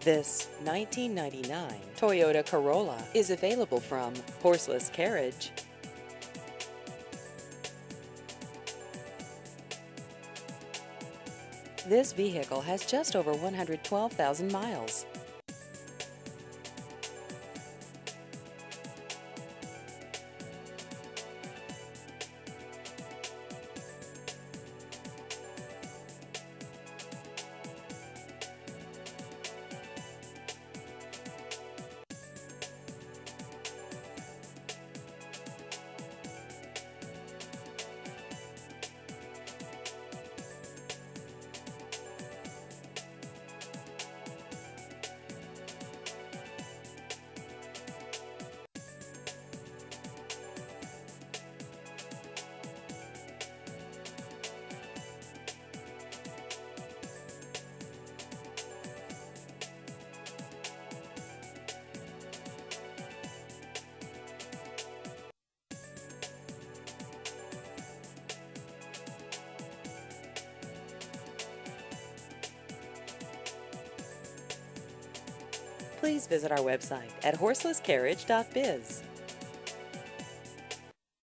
This 1999 Toyota Corolla is available from Horseless Carriage. This vehicle has just over 112,000 miles. Please visit our website at horselesscarriage.biz.